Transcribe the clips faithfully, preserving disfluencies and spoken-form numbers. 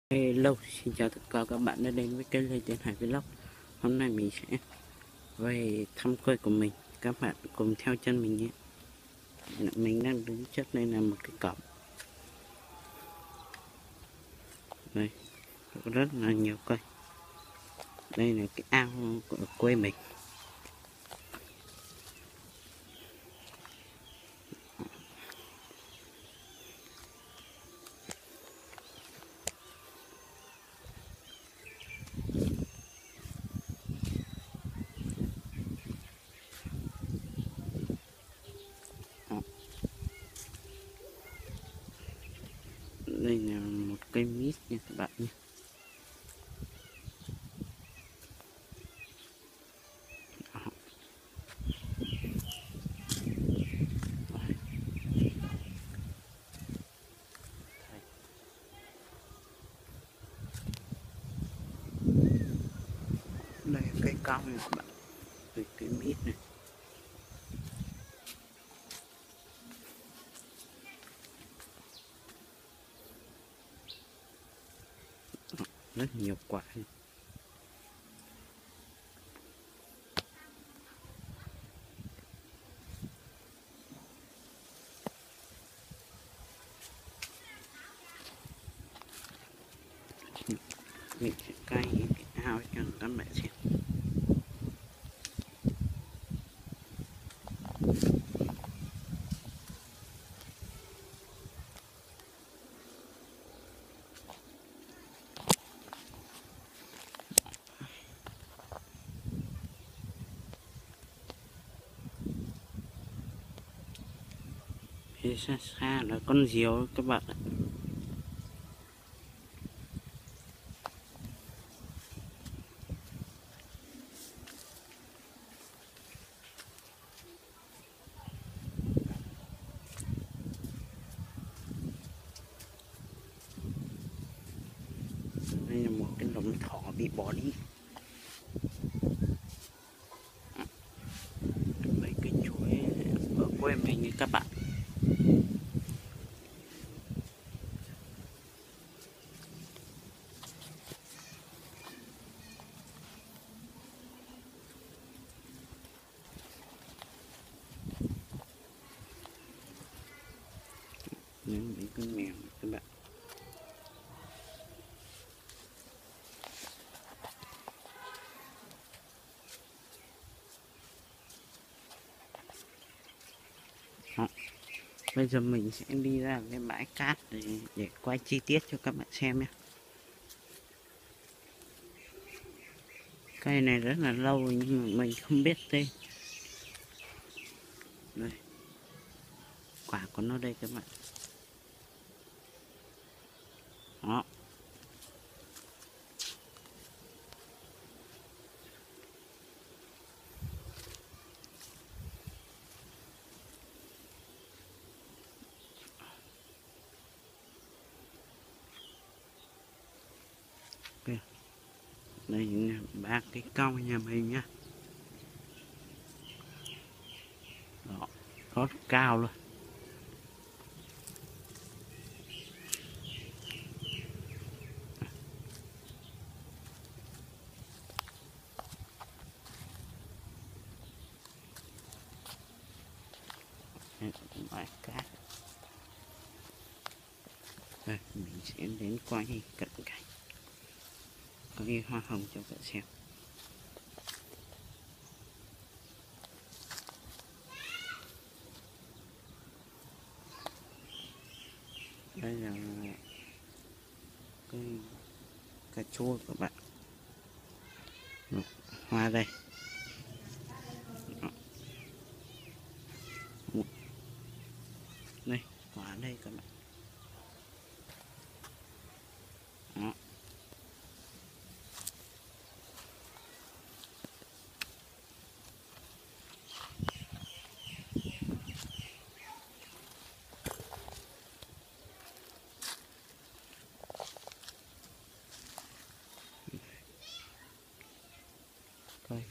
Hello, xin chào tất cả các bạn đã đến với kênh Lê Tiến Hải Vlog. Hôm nay mình sẽ về thăm quê của mình. Các bạn cùng theo chân mình nhé. Mình đang đứng trước đây là một cái cổng. Đây, rất là nhiều cây. Đây là cái ao của quê mình. Đây là một cây mít nha các bạn nhé. Đây là cây cao này các bạn. Đây cây mít này. Rất nhiều quả này. Mình sẽ cay cái ao cho các bạn xem. Phía xa xa là con diều các bạn ạ. Đây là một cái lồng thỏ bị bỏ đi. Mấy cái chuối ở quê mình thì các bạn. Những mấy con mèo các bạn. Đó. Bây giờ mình sẽ đi ra cái bãi cát để, để quay chi tiết cho các bạn xem nhé. Cây này rất là lâu nhưng mà mình không biết tên. Đây, quả của nó đây các bạn. Đó. Okay. Đây là ba cái cau nhà mình nhá. Đó, rất cao luôn. Bãi cát. Đây, mình sẽ đến quay cận cảnh có cái hoa hồng cho các bạn xem. Đây là cây cà chua các bạn. Một hoa đây. Một. Đây, hoa đây các bạn. Đó. Cây.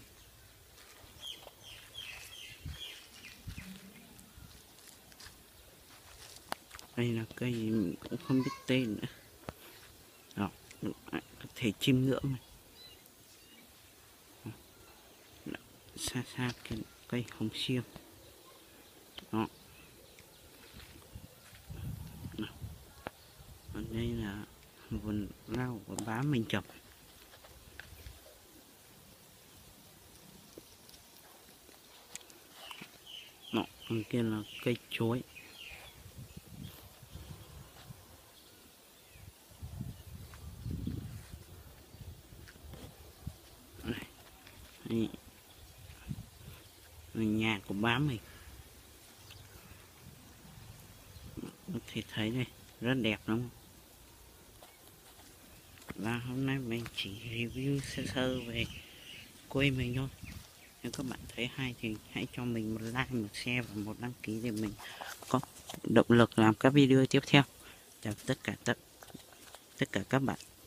Đây là cây mình cũng không biết tên nữa. Đó, có thể chiêm ngưỡng này. Xa xa cái cây hồng xiêm đó. Ở đây là vườn rau của bá mình trồng. Đó, bên kia là cây chuối. Đây. Nhà của bá mình. Có thể thấy đây rất đẹp đúng không? Và hôm nay mình chỉ review sơ sơ về quê mình thôi. Nếu các bạn thấy hay thì hãy cho mình một like, một share và một đăng ký để mình có động lực làm các video tiếp theo. Chào tất cả tất, tất cả các bạn.